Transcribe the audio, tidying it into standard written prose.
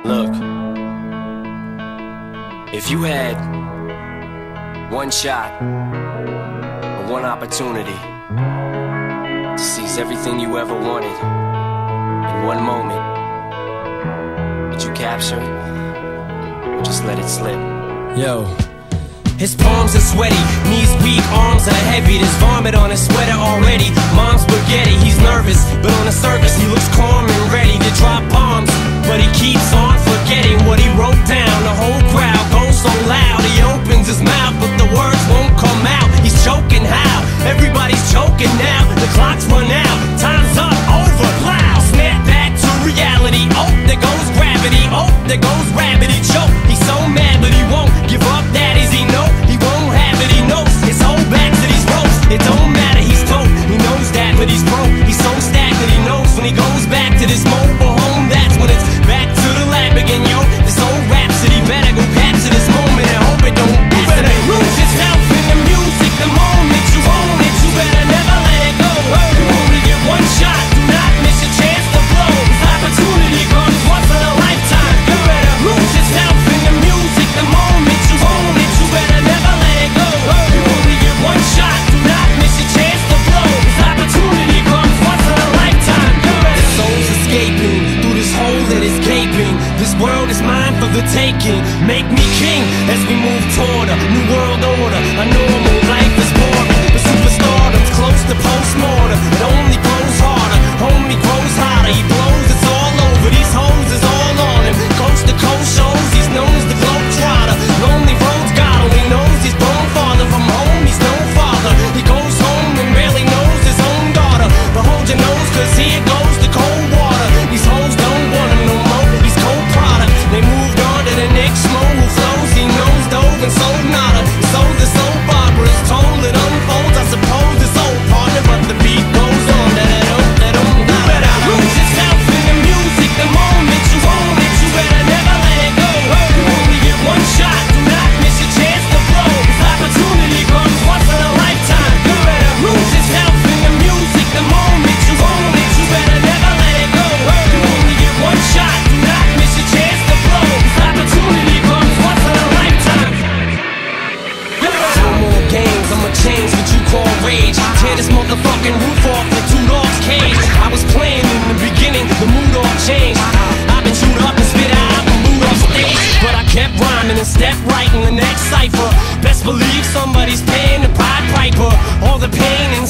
Look, if you had one shot or one opportunity to seize everything you ever wanted in one moment, would you capture it or just let it slip? Yo. His palms are sweaty, knees weak, arms are heavy. There's vomit on his sweater already. Mom's spaghetti, he's nervous, but on the surface he looks calm and ready to drop bombs. But he keeps on forgetting what he wrote down. The whole crowd goes so loud, he opens his mouth, but the words won't come out. He's choking how? Everybody's choking now. The clock's run out, time's up, over, loud. Snap back to reality, oh, there goes gravity. Oh, there goes rabbit, he choke. He's so mad, but he won't give up, that is he know. He won't have it, he knows his whole back to these ropes. It don't matter, he's told, he knows that, but he's broke. He's so stagnant, he knows when he goes back to this mobile home, that's when it's back to the lab again, yo. This old rhapsody better go capture this moment and hope it don't better lose yourself in the music. The moment you own it, you better never let it go. You only get one shot, do not miss your chance to blow. This opportunity comes once in a lifetime. You better lose yourself in the music. The moment you own it, you better never let it go. You only get one shot, do not miss your chance to blow. This opportunity comes once in a lifetime. The soul's escaping through this hole that is gaping. This world is mine for the taking. Make me king as we move toward a new world order. A normal life is boring, but superstardom's close to postmortem. It only grows harder, homie grows hotter. He blows, it's all over. These hoes is all on him. Coast to coast shows, he's known as the globetrotter. Lonely roads, God only knows he's grown farther from home. He's no father. He goes home and barely knows his own daughter. But hold your nose, cause here goes the cold water. These hoes don't want him no more. He's cold product. They moved on to the next mo who flows. He knows dove and sold nada. He sold the soap opera. It's told it unfolds. I suppose it's old partner, but the beat goes on. You better lose yourself in the music. The moment you own it, you better never let it go. You only get one shot, do not miss your chance to blow. This opportunity comes once in a lifetime. You better lose yourself in the music. The moment you own it, you better never let it go. You only get one shot, do not miss your chance to blow. This opportunity comes once in a lifetime. No more games, I'ma change what you call rage. Tear this motherfucking roof off like two dogs' cage. I was playing in the beginning, the mood all changed. I've been chewed up and spit out and moved off stage, but I kept rhyming and stepped right in the next cipher. Best believe somebody's paying the Pied Piper. All the pain and